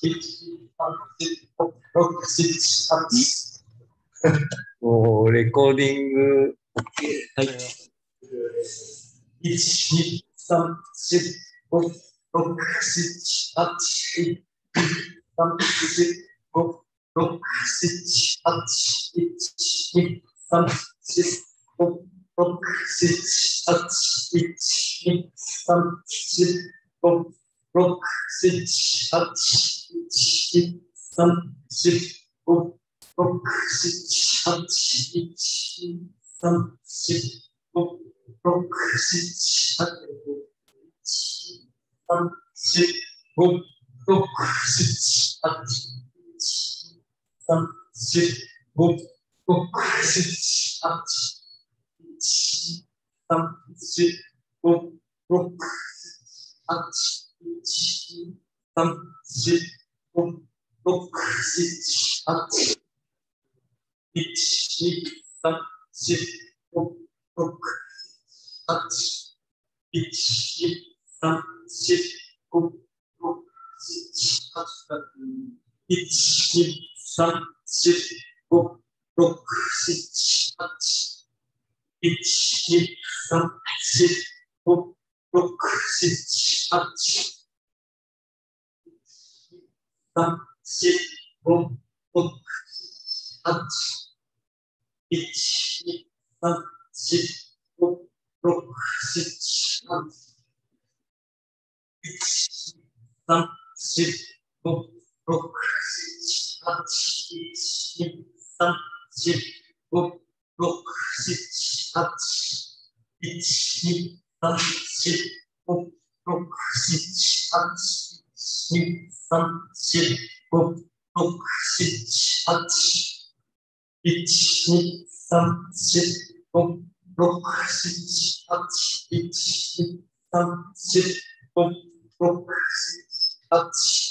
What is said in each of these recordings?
もうレコーディング OK。はい。1、2、3、4、5、6、7、8、3、4、5、6、7、8、1、2、3、4、5、6、7、8、1、2、3、4、5、6、7、8、1、2、3、4、5、6、7、8、1、2、3、4、5、6、7、8、3、4、5、6、7、8、3、4、5、6、7、8、3、4、5、6、8、3、4、5、6、7、8、1、2、3、4、5、6、8、1、2、3、4、5、6、7、8、1、2、3、4、5、6、7、8、1、2、3、4、5、6、7、8、3、4、5、6、8、1、2、3、4、5、6、7、8、1、3、4、5、6、7、8、1、2、3、4、5、6、7、8、1、2、3、4、5、6、7、8、2、3、4、5、6、7、8、1、2、3、4、5、6、7、8、1、2、3、4、5、6、7、8、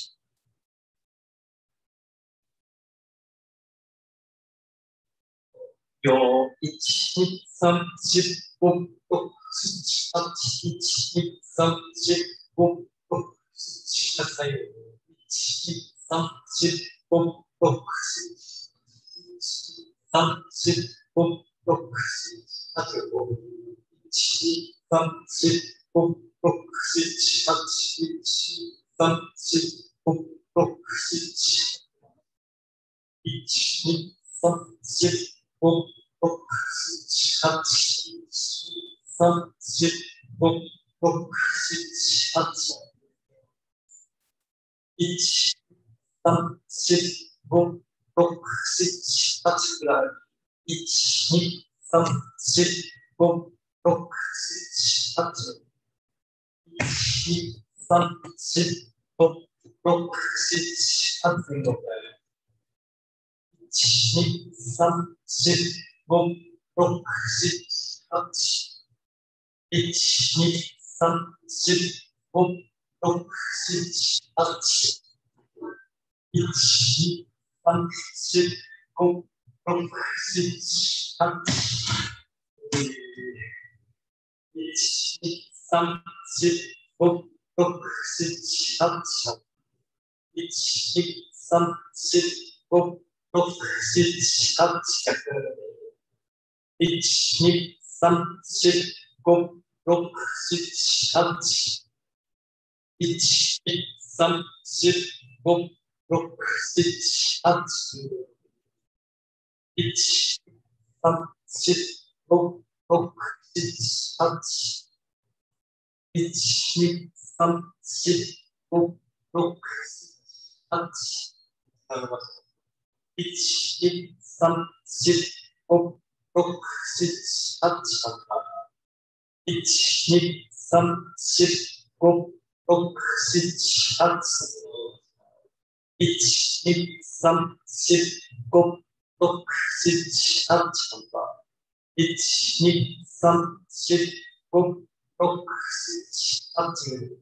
よ、1、2、3、4、5、6、7、8、1、2、3、4、5、6、7、8、1、2、3、4、5、6、3、4、5、6、7、8、1、2、3、4、5、6、7、8、1、2、3、4、5、6、7、1、2、3、4、5、6、7、8、3、4、5、6、7、8、1、3、4、5、6、7、8くらい。1、2、3、4、5、6、7、8。1、2、3、4、5、6、7、8くらい。1、2、3、4、5、6、7、8。1、2、3、4、5、6、7、8。1、2、3、4、5、6、7、8。1、2、3、4、5、6、7、8。1、2、3、4、5、6、7、8。1、2、3、4、5、6、7、8。1、2、3、4、5、6、7、8。1、3、4、5、6、7、8。1、2、3、4、5、6、7、8。1、2、3、4、5、6、7、8。1、2、3、4、5、6、7、8。1、2、3、4、5、6、7、8。1、2、3、4、5、6、7、8。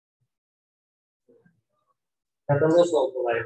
肩の音を行います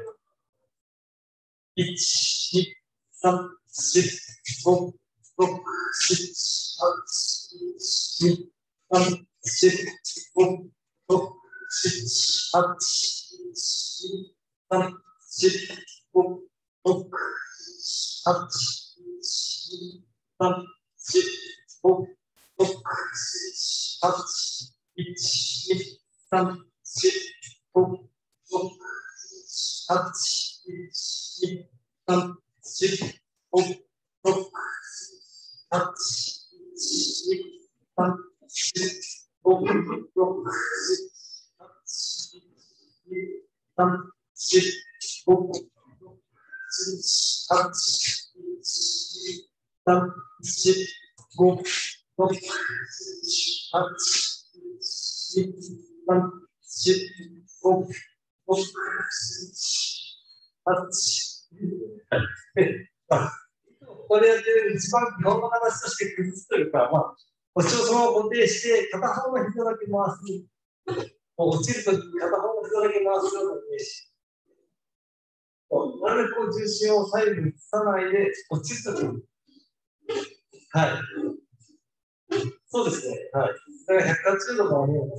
。1、2、3、4、5、6、7、8。1、2、3、4、5、6、7、8。1、2、 3、4、5、6、8、3、4、5、6、8、1、2、3、4、5、6、8、1、2、3、4、5、6、8、1、2、3、4、5、6、8、2、3、4、5、6、8、1、3、4、5、6、8、1、3、4、5、6、8、これやってる一番基本の形として崩すというか、腰をそのまま固定して、片方の膝だけ回す。落ちるときに片方の膝だけ回すようなイメージ。なるべく重心を左右に移さないで落ちるときに。はい。そうですね。はい。だから180度が思うんです。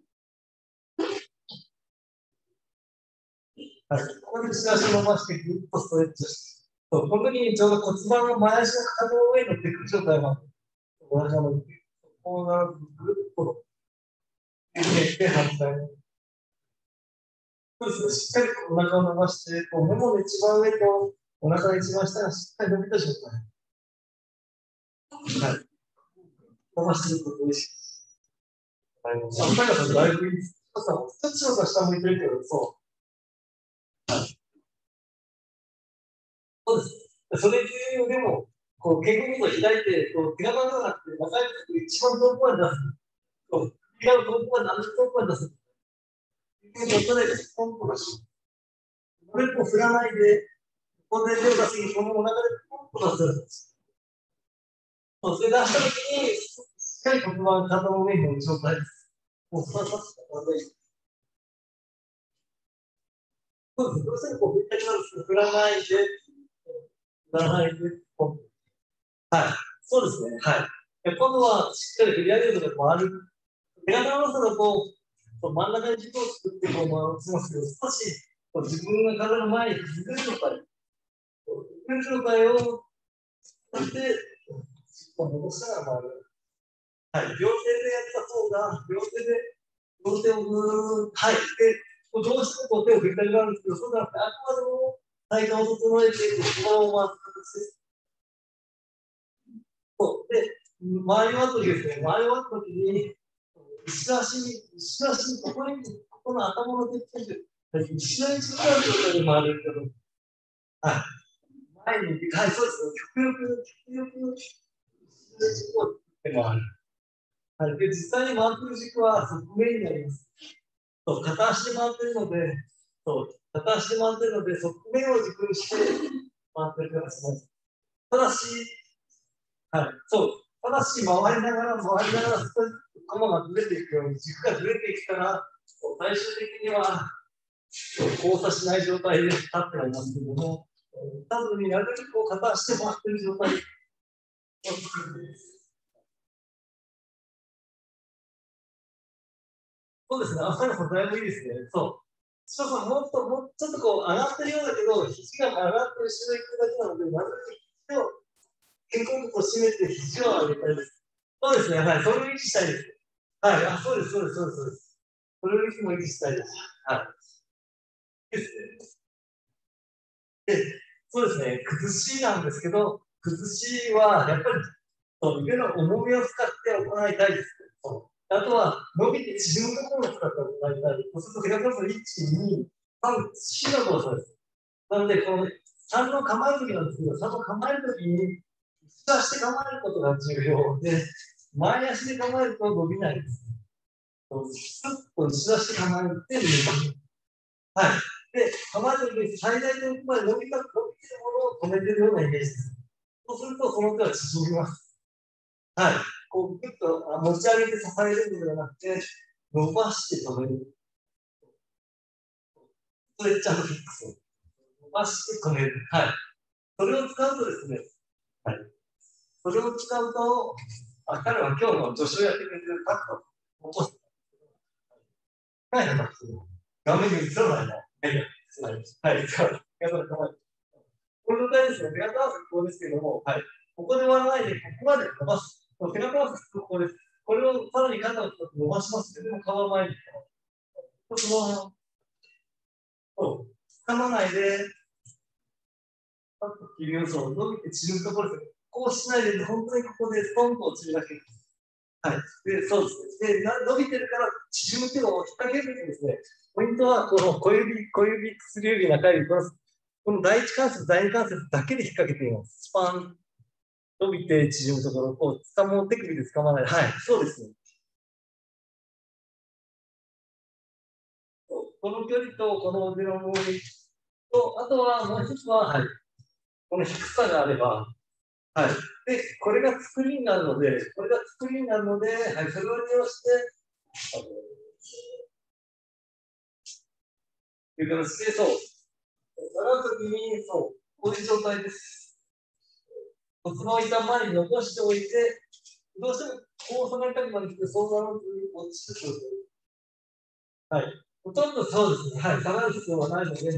はい。ここで後ろ足を伸ばして、ぐっとストレッチして。この時にちょうど骨盤の前足の肩の上に乗ってくる状態まで。お腹のこうなるとぐっと入れて反対に。そうですね。しっかりお腹を伸ばして、ももの一番上とお腹の一番下がしっかり伸びた状態。はい。伸ばしていくことです。あの、高さんだいぶいいです。高さん、ちょっと下向いてるけど、そう。そうです。それっていうよりも、肩甲骨を開いて、手が回らなくて、長いと一番遠くまで出す。手が遠くまで、何遠くまで出す。それで、ポンと出す。これを振らないで、ここで手を出すに、このお腹でポンと出す。それ出したときに、しっかり骨盤が肩の上に乗る状態です。もう、そのままそうです。どうしても振りたくなるんですけど、振らないで、振らないで、ポン。はい。そうですね。はい。今度はしっかり振り上げるとか回る。手形の技だと、真ん中に軸を作ってこう回しますけど、少し自分が体の前に崩れる状態。崩れる状態をそして、戻しながら回る。はい。両手でやった方が、両手をぐーっと、はい。で、どうしても手を振りたくなるんですけど、そうじゃなくて、あくまでも体幹を整えて、このまま回す形です。そう。で、回り終わった時ですね、回り終わった時に、後ろ足に、ここの頭のてっぺんで、後ろに近い状態で回るけど、はい。前に、はい、そうですね。極力、後ろに軸を作って回る。はい。で、実際に回ってる軸は側面になります。そう、片足で回ってるので、そう、片足で回ってるので、側面を軸にして回ってる形です。ただし、はい、そう。ただし、回りながら、少し駒がずれていくように、軸がずれていくから、最終的には交差しない状態で立ってはいますけども、多分になるべく片足で回っている状態を作るんです。そうですね、朝の方だいぶいいですね。そう。しかももっと、ちょっと上がってるようだけど、肘が上がって後ろに行くだけなので、なるべく肘を肩甲骨を締めて肘を上げたいです。そうですね、はい、それを維持したいです。はい、あ、そうです、そうです、そうです、そうです。それをいつも維持したいです。はい。ですね。で、そうですね、崩しなんですけど、崩しはやっぱり腕の重みを使って行いたいです。あとは、伸びて縮むところを使って行いたい。そうすると、手が1、2、3、4の動作です。なので、この3の構えるときなんですけど、3の構えるときに、下足で構えることが重要で、前足で構えると伸びないです。スッと後ろ足で構えるっていう。はい。で、構えるときに最大のまで伸びてるものを止めてるようなイメージです。そうすると、その手は縮みます。はい。ぐっと持ち上げて支えるのではなくて、伸ばして止める。ストレッチャーフィックス。伸ばして止める。はい。それを使うとですね、はい。それを使うと、彼は今日の助手をやってくれてるパッと起こす。はい。画面に映らないな。 はい。はい。この状態ですね。手形合わせここですけども、はい。ここで割らないで、ここまで伸ばす。手形合わせここです。これをさらに肩を伸ばしますけども、皮前に。その、そう、掴まないで、パッと切る要素を伸びて散るところです。こうしないで、本当にここでストンと落ちるだけです。はい。で、そうですね。で、伸びてるから縮むっていうのを引っ掛けるとですね、ポイントはこの小指、薬指、中指、この第一関節、第二関節だけで引っ掛けています。スパン、伸びて縮むところを掴もう手首で掴まない。はい、そうですね。この距離とこの腕の動きと、あとはもう一つは、はい、この低さがあれば、はい。で、これが作りになるので、はい、それを利用して、という形で、そう、習うときに、そう、こういう状態です。骨盤を一旦前に残しておいて、どうしてもこう下がりたくなるけど、そうなると落ちてくる。はい。ほとんどそうですね。はい。下がる必要はないので、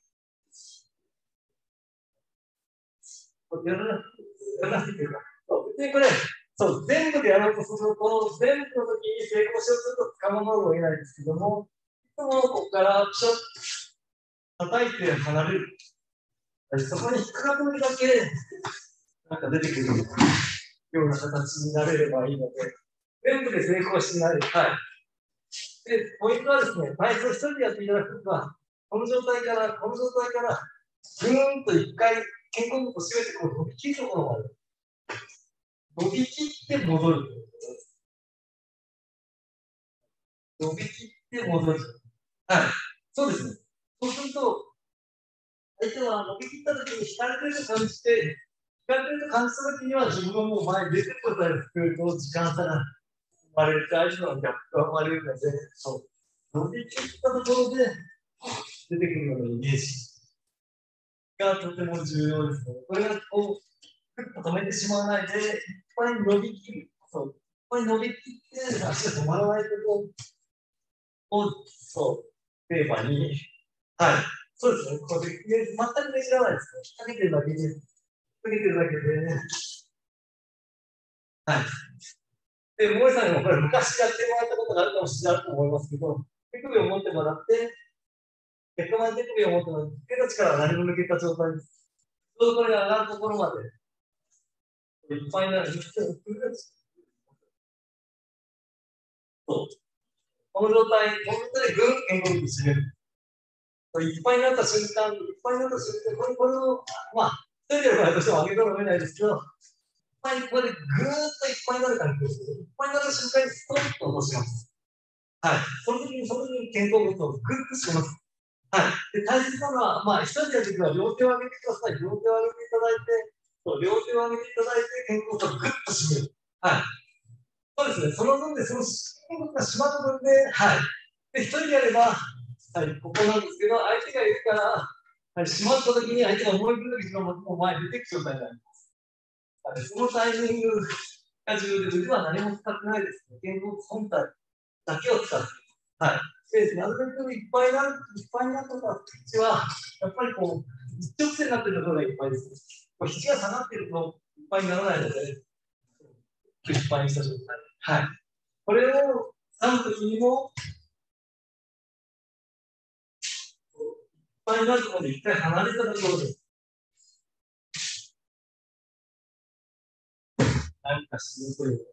やらなくていいか。別にこれ、そう、全部でやろうとすると、全部の時に成功しようとすると捕まるのを得ないんですけども、いつもここからちょっと叩いて離れる。そこに引っかかるだけ、なんか出てくるような形になれればいいので、全部で成功しない。はい。で、ポイントはですね、体操一人でやっていただくのは、この状態から、ぐーんと一回、肩甲骨を締めて、こう伸びきるところまで。伸びきって戻る。伸びきって戻る。はい。そうですね。そうすると、相手は伸びきったときに引かれてると感じて、引かれてると感じたときには自分がもう前に出てることに作ると時間差が生まれる、相手のギャップが生まれるので、そう。伸びきったところで出てくるようなイメージがとても重要ですね。これがこう、ふっと止めてしまわないで、いっぱい伸びきる。そう。いっぱい伸びきって足が止まらないことを、そう、テーマに、はい。そうですね。これ、全くねじらないですね。引っ掛けてるだけで、引っ掛けてるだけで、はい。で、萌さんにもこれ昔やってもらったことがあるかもしれないと思いますけど、手首を持ってもらって、手首を持ってもらって、手の力が何も抜けた状態です。ちょうどこれが上がるところまで、いっぱいになる。そう。この状態、本当にぐんと動いて締める。いっぱいになった瞬間、これを、まあ、一人でやる場合としても上げざるを得ないですけど、ここでぐーっといっぱいになる感じですけど、いっぱいになる瞬間にストンと落とします。はい。その時に肩甲骨をぐっとします。はい。で、大切なのは、まあ、一人でやるときは両手を上げてください。両手を上げていただいて、両手を上げていただいて、肩甲骨をぐっと締める。はい。そうですね。その分で、その肩甲骨が締まる分で、はい。で、一人でやれば、はい、ここなんですけど、相手がいるから、はい、締まった時に相手が思い切る時のもう前に出てく状態になります。はい、そのタイミングが重要で、腕は何も使ってないですね。肩甲骨本体だけを使って。はい。で、なるべくいっぱいになった時は、やっぱりこう、一直線になってるところがいっぱいです。肘が下がってるといっぱいにならないので、いっぱいにした状態。はい。これを3の時にも、いっぱいになるところで一回離れたところで、何かするという。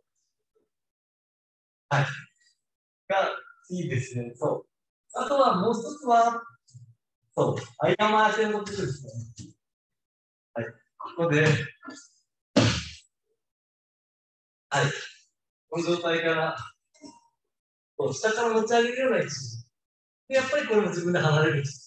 はい。がいいですね。そう。あとはもう一つは、そう、間回しのことですね。はい。ここで、はい。この状態から、下から持ち上げるような位置。で、やっぱりこれも自分で離れる位置。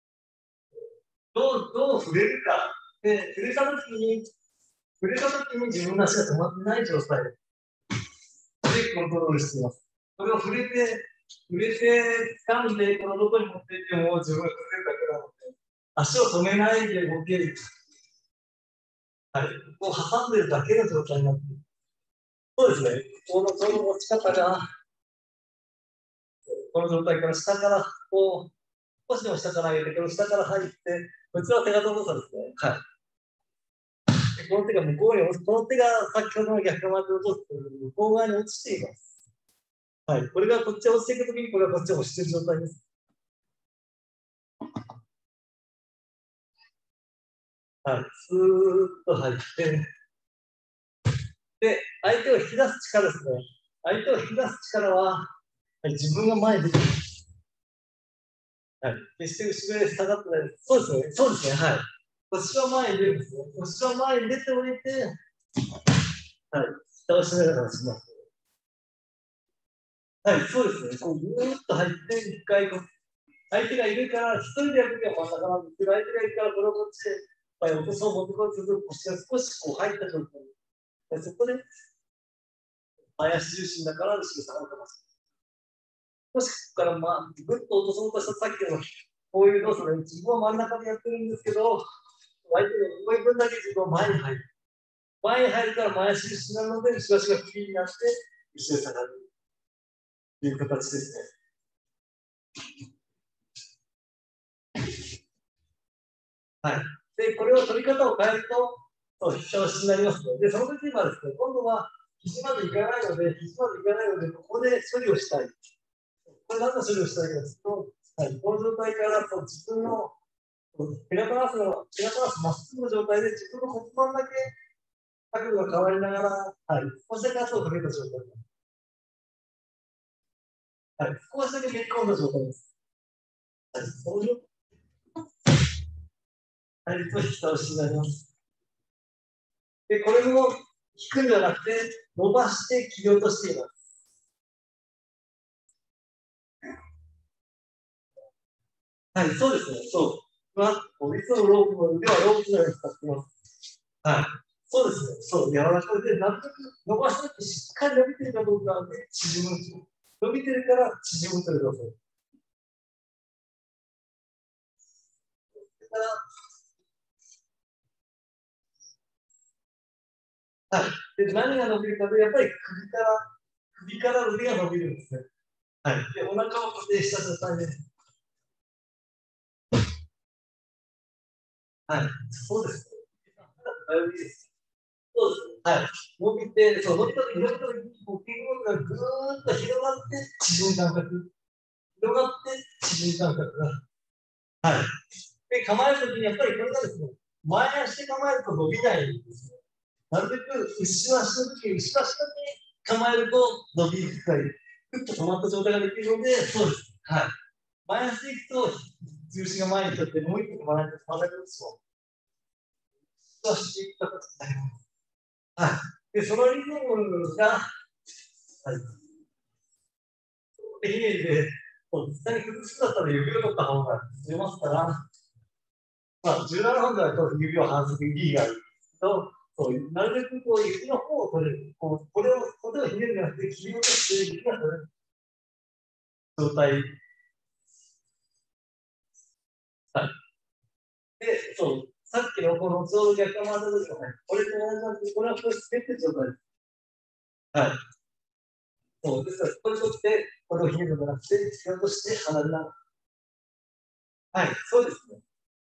どう触れるか。で、触れたときに自分の足が止まってない状態でコントロールしています。それを触れて、掴んで、このどこに持っていっても自分が崩れるだけなので、足を止めないで動ける。はい。こう挟んでるだけの状態になっている。そうですね。この持ち方が、この状態から下からこう、 少しでも下から上げて、この下から入って、こちらは手形動作ですね。はい。この手が向こうに落ち、この手が先ほどの逆側で落とすという向こう側に落ちています。はい。これがこっちへ落ちていくときに、これはこっちを押している状態です。はい。スーッと入って、で、相手を引き出す力ですね。相手を引き出す力は、はい、自分が前に出てる。はい。決して後ろへ下がってないです。そうですね。そうですね。はい。腰は前に出るんですね。腰は前に出ておいて、はい。蓋を閉めながらします。はい、そうですね。こうぐーっと入って、一回こう、相手がいるから、一人でやるときは真ん中なんですけど、相手がいるから、これをこっちで、はい、落とそう、持ってこいとすると、腰が少しこう入った状態で、そこで、前足重心だから、後ろ下がるかもしれない。もしここから、まあ、ぐっと落とそうとしたさっきの、こういう動作で、自分は真ん中でやってるんですけど、相手の上分だけ自分は前に入る。前に入るから前足重心なので、後ろ足がフリーになって、後ろ下がるという形ですね。はい。で、これを取り方を変えると、そう、調子になりますね。で、その時にはですね、今度は肘までいかないので、肘までいかないので、ここで処理をしたい。これ何の処理をしたいかですと、はい、この状態からそう自分のペラパラスまっすぐの状態で自分の骨盤だけ角度が変わりながら、はい、少しだけ圧をかけた状態です。はい、少しだけめり込んだ状態です。はい、そういう対立を引き倒しになります。で、これも引くんじゃなくて、伸ばして切り落としています。はい、そうですね。そう。まあ、いつもロープの腕はロープのように使っています。はい。そうですね。そう。柔らかくで、なるべく伸ばしたってしっかり伸びてるかどうかで縮む。伸びてるから縮むということです。だから、はい。で、何が伸びるかで、やっぱり首から腕が伸びるんですね。はい。で、お腹を固定した状態で。はい。そうです。だいぶいいです。そうです。はい。伸びて、そう、伸びた時に、こう、筋肉がぐーっと広がって、縮む感覚。広がって縮む感覚が。はい。で、構えるときに、やっぱりこれがですね、前足で構えると伸びないんですね。なるべく後ろ足の時に、後ろ足だけ構えると伸びたり、ふっと止まった状態ができるので、そうです。はい。前足でいくと、重心が前に立って、もう一個止まらないと止まらないんですよ。後ろ足でいく形になります。はい。で、そのリズムが、はい。イメージで、実際に崩すんだったら指を取った方が出ますから、まあ、17本だと指を反則ギーがあると、そうなるべくこう指の方を取れる。これをひねるんじゃなくて、切り落として指が取れる状態。はい。で、そう、さっきのこのちょうど逆回った時の、ね、これと同じなんですけど、これはこれ捨ててる状態です。はい。そう、ですから、これ取って、これをひねるんじゃなくて、切り落として離れながら。はい、そうですね。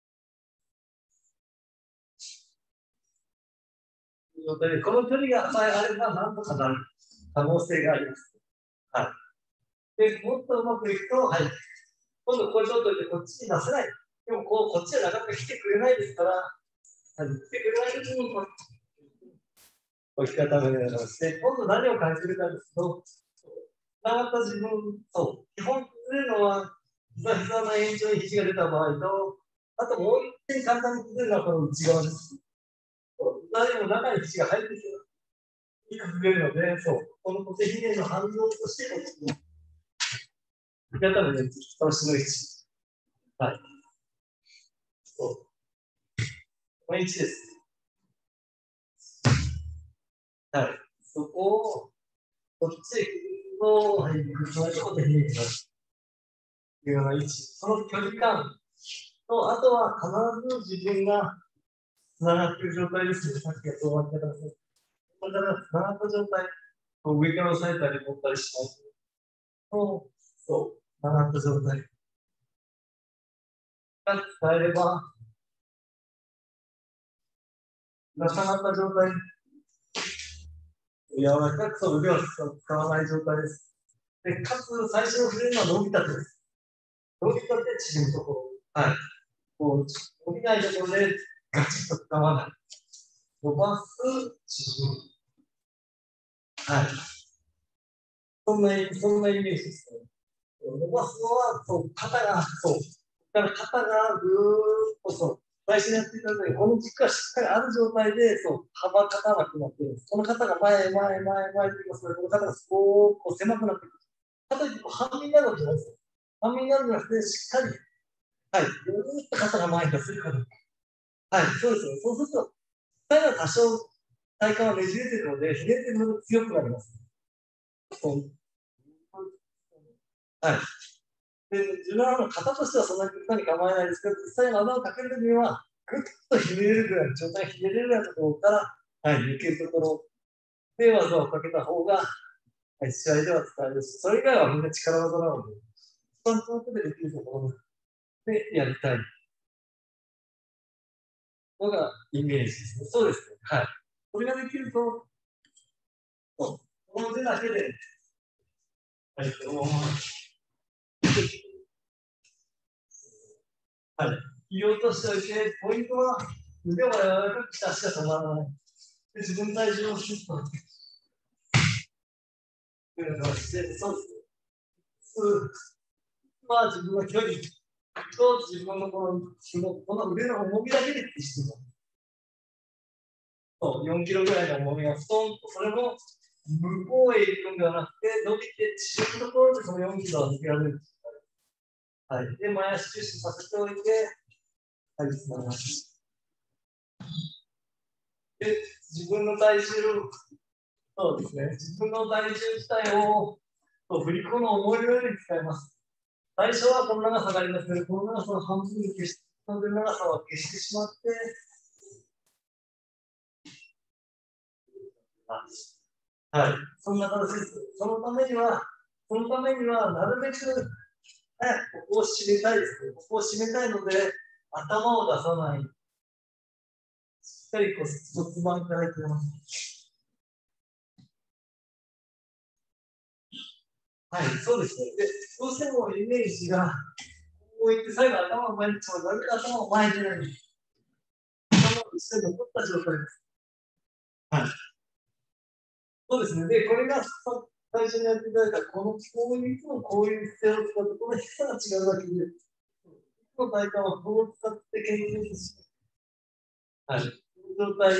状態で、この距離がさえあれば、なんとかなる可能性があります。はい。で、もっとうまくいくと、はい。今度これちょっとこっちに出せない。でもこっちはなかなか来てくれないですから、はい、来てくれない時に置き方をなして、今度何を感じるかですと、伝わった自分、そう、基本崩れるのは、膝の延長に肘が出た場合と、あともう一点簡単に崩れるのはこの内側です。膝でも中に肘が入ってきて、崩れるので、そう、この固定ひねりの反動として、置き方のね、倒しの位置。はい。そう。この位置です。はい。そこを、こっちへ来ると、はい、そのところで見えてます。いうような位置。その距離感と、あとは必ず自分がつながっている状態ですね。さっきはそう言ってたんです。だから、つながった状態、上から押さえたり持ったりしないと、そう、つながった状態。 か使えれば、重なった状態、柔らかく腕は使わない状態です。で、かつ、最初の触れるのは伸びたてです。伸びたて縮むところ。はい。こう、伸びないところでガチッと使わない。伸ばす、縮む。はい。そんなイメージですね。伸ばすのは、そう、肩が、そう。だから肩がぐーっとそう、最初にやっていただいて、この軸がしっかりある状態で、そう、肩がなくなっているんです。この肩が前と言いますので、この肩がすごく狭くなってくる。かといって半身になるわけじゃないですよ。半身になるんじゃなくて、しっかり、はい、ぐーっと肩が前に出せるかどうか。はい、そうですね。そうすると、体が多少体幹はねじれてるので、ひねってるのが強くなります。そう。はい。で、自分は型としてはそんなに極端に構えないですけど、実際に技をかけるときには、ぐっとひねれるぐらい、状態がひねれるぐらいのところから、はい、抜けるところで技をかけた方が、はい、試合では使えるし、それ以外はみんな力技なので、一番遠くでできるところでやりたいのがイメージですね。そうですね。はい。これができると、この手だけで、はい、はい。言おうとしておいて、ポイントは腕を柔らかくして足が止まらない。で、自分体重をシュッと。そうですね。まあ自分の距離と自分のこの腕の重みだけでしても、4キロぐらいの重みがストンと、それも向こうへ行くんではなくて、伸びて縮むところでその4キロは抜けられる。はい。で、前足中心させておいて、はい、つなぎます。で、自分の体重、そうですね、自分の体重自体を振り子の重いように使います。最初はこの長さがありますけど、この長さを半分に消して、この長さを消してしまって、はい、そんな形です。そのためには、なるべく早くここを締めたいですね。ここを締めたいので、頭を出さない。しっかり骨盤からいきます。はい、そうですね。で、どうしてもイメージが、こういって最後頭を前になるべく頭を前に出ない。頭を後ろに残った状態です。はい。そうですね。で、これが最初にやっていただいた、こういうのこういう姿勢を使って、この低さが違うだけで、この体幹はこう使って研究しはい。この状態、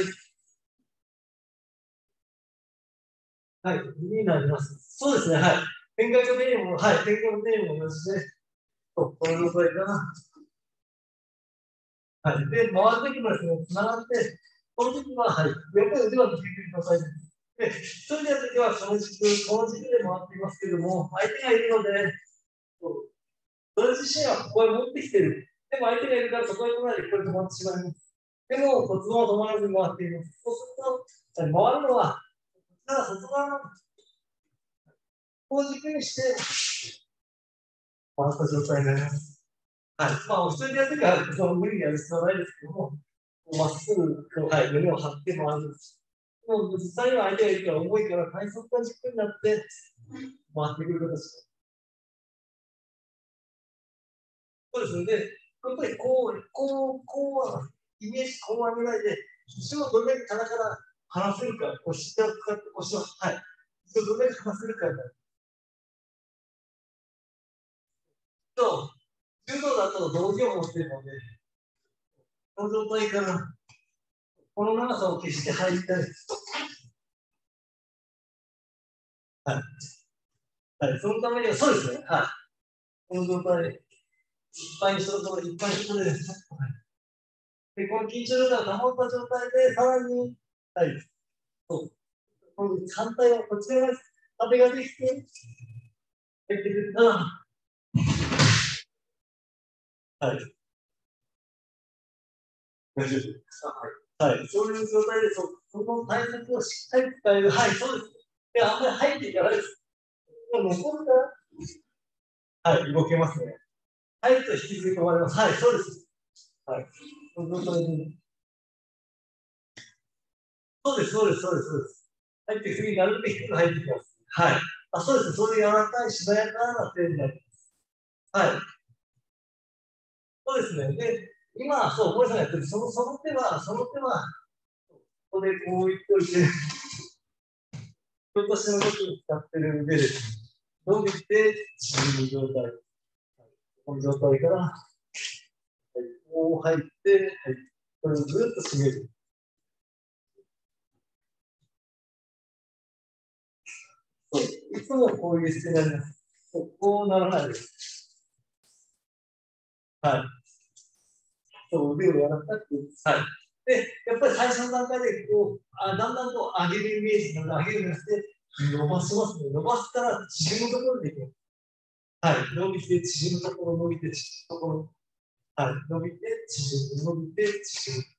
はい、になります。そうですね。はい。展開のメニューも、はい、展開のメニューも同じで、この状態かな。はい。で、回るときもですね、つながって、この時は、はい、横腕は抜けてください。で、一人でやるときは、この軸で回っていますけども、相手がいるので、それ自身はここへ持ってきてる。でも相手がいるからそこへ来ないでこれ止まってしまいます。でも骨盤は止まらずに回っています。そうすると、回るのは、ただ外側のこう軸にして回った状態になります。はい。まあ、普通にやってからその無理にやる必要はないですけども、まっすぐ、はい、胸を張って回る。もう実際には相手がいるから重いから体側が軸になって回ってくる形。そうですね。で、やっぱりイメージこう上げないで、腰をどれだけ棚から離せるか、腰を使って腰を、はい。腰をどれだけ離せるかと、柔道だと道着を持っているので、この状態からこの長さを消して入りたい。はい。はい。そのためには、そうですね。はい。この状態で、いっぱいにすると、いっぱいにするです。はい。で、この緊張力が保った状態で、さらに、はい。そう。この反対はこちらです。壁ができて、入ってくると、はい。大丈夫です。はい。はい。そういう状態で、その対策をしっかり使える。はい、そうです。で、あんまり入っていかないです。残るから、はい、動けますね。 はいと引きずり込まれます。はい、そうです。はい。そうです、そうです、そうです、そうです。入って次、なるべく低く入ってきます。はい。あ、そうです。そういう柔らかい、しなやかな手になります。はい。そうですね。で、今、そう、大江さんがやってる、その手は、ここでこう言っておいて、人としての時に使ってる腕です。伸びて、縮む状態。この状態から、はい、こう入って、はい、これをずっと締める。そういつもこういう姿勢になります。こうならないです。はい。そう、腕を柔らかく。はい。で、やっぱり最初の段階で、だんだんと上げるイメージなので、上げるんですね。伸ばしますね。伸ばしたら縮むところでいきます。はい。伸びて、縮むところ、伸びて、縮むところ。はい。伸びて、縮む、伸びて、縮む。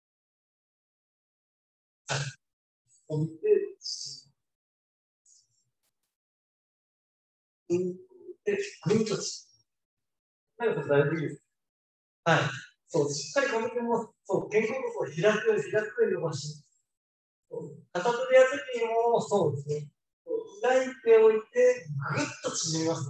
はい。伸びて、縮む。で、ぐんと縮む。はい、だいぶいいです。はい。そう、しっかりこの辺も、そう、肩甲骨を開くように、開くように伸ばし、片手でやるときにも、そうですね。開いておいて、ぐっと縮みます。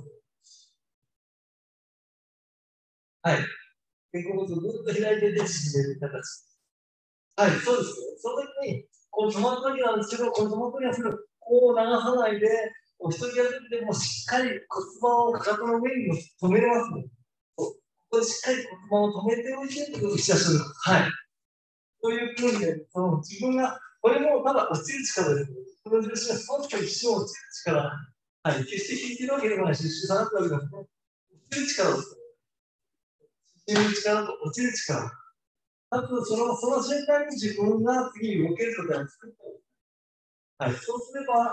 はい。肩甲骨をぐっと開いてで縮める形。はい、そうですよ。その時に、この止まった時なんですけど、この止まった時なんですけど、こう流さないで、お一人やる時でもしっかり骨盤をかかとの上に止めれますね。そう、ここでしっかり骨盤を止めておいて、打ち出する。はい。というふうに、自分が、これもただ落ちる力ですね。この重心が少し一瞬落ちる力。はい。決して引いてるわけでもないし、一瞬下がってるわけですね。落ちる力です。落ちる力と落ちる力。あと、その瞬間に自分が次に動けるときは作って、はい。そうすれば、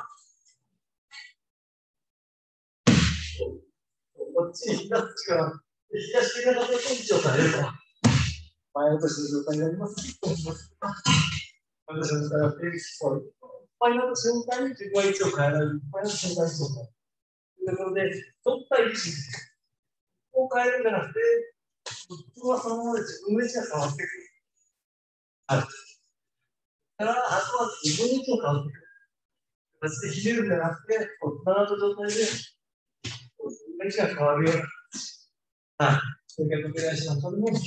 こっちに引き出す力、引き出していかなきゃ位置を変えると、前落としの状態になります。前落としの状態が定義しそう。前の瞬間に自分は位置を変えられる。前の瞬間にそうだ。ということで、取った位置を変えるんじゃなくて、普通はそのままで自分の位置が変わってくる。はい。だから、あとは自分の位置を変わってくる。別にひねるんじゃなくて、つながった状態で、自分の位置が変わるような。はい。それからお願いします。それも、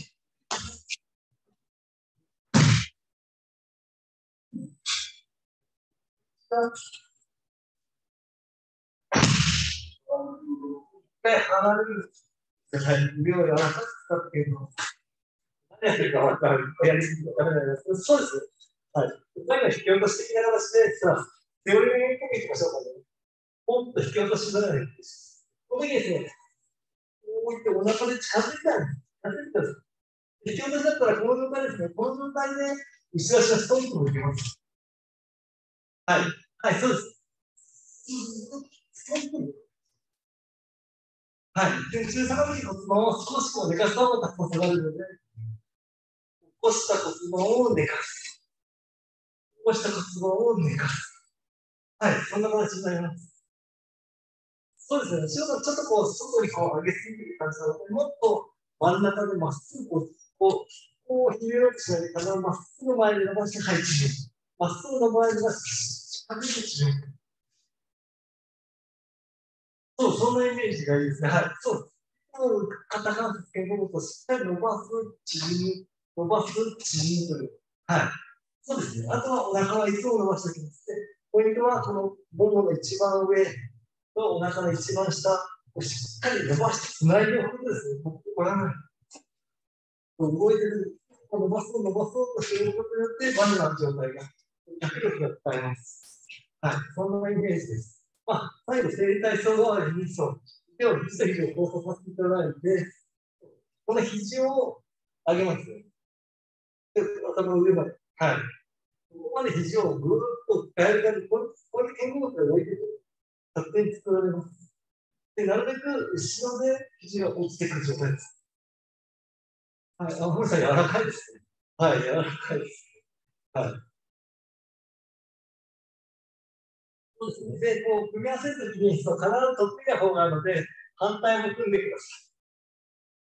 で、離れる。はい。腕を柔らかく使っているの。何やってるか分かる。やりすぎてダメなんです。そうです。はい。最後引き落とし的な形で、さ、背負い目にかけていきましょうかね。ポンと引き落としながらいく。この時ですね、こういってお腹で近づいたら、近づいたんです。引き落としだったら、この状態ですね。この状態で、後ろ足がストンと向けます。はい。はい、そうです。ストンと。はい。で、後ろ下がる骨盤を少しこう寝かした方が下がるので、起こした骨盤を寝かす。起こした骨盤を寝かす。はい。そんな形になります。そうですね。後ろがちょっとこう、外にこう上げすぎてる感じなので、もっと真ん中でまっすぐこう、ひねろうとしないで、体をまっすぐ前に伸ばして、はい、縮める。まっすぐの前に伸ばして、近づいて縮める。そう、そんなイメージがいいですね。はい。そう。肩関節、肩甲骨をしっかり伸ばす、縮む、伸ばす、縮むという。はい。そうですね。あとはお腹はいつも伸ばしておきます。で、ポイントは、このももの一番上とお腹の一番下をしっかり伸ばしてつないでおくことですね。これはね、動いてる、伸ばそうとすることによって、バネな状態が、脚力が使えます。はい。そんなイメージです。まあ、最後、整体操代わりに、そう、手を肘と肘を交差させていただいて、この肘を上げます。で、頭の上まで。はい。ここまで肘をぐーっとガイルこれで肩甲骨が動いてる。勝手に作られます。で、なるべく後ろで肘が落ちてくる状態です。はい。あ、ごめんなさい、柔らかいですね。はい、柔らかいです。はい。そうですね。で、こう、組み合わせるときに、必ず得意な方があるので、反対も組んでください。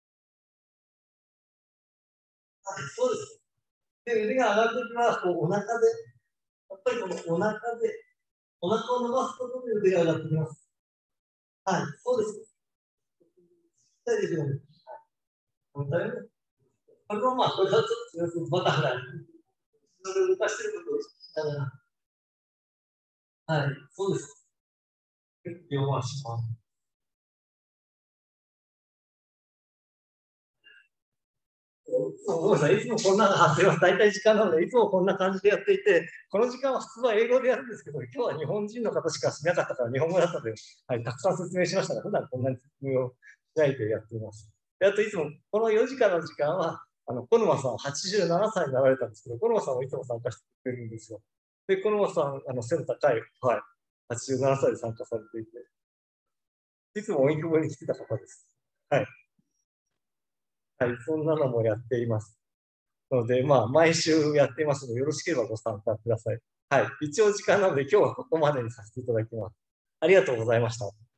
はい、そうです。で、腕が上がるときは、こうお腹で、やっぱりこのお腹で、お腹を伸ばすことで腕が上がってきます。はい、そうです。しっかりできるんです。本当にね。これはまあ、これはちょっとバタフライ。それを動かしてることを意識しながら、はい、そうです。両回します。ごめんなさい、いつもこんな、すいません、大体時間なので、いつもこんな感じでやっていて、この時間は普通は英語でやるんですけど、今日は日本人の方しかしなかったから、日本語だったので、はい、たくさん説明しましたが、普段こんなに説明をしないでやっています。で、あといつも、この4時間の時間は、小沼さん87歳になられたんですけど、小沼さんもいつも参加してくれるんですよ。で、小沼さん、背の高い、はい、87歳で参加されていて、いつも荻窪に来てた方です。はい。はい、そんなのもやっています。ので、まあ、毎週やっていますので、よろしければご参加ください。はい。一応時間なので、今日はここまでにさせていただきます。ありがとうございました。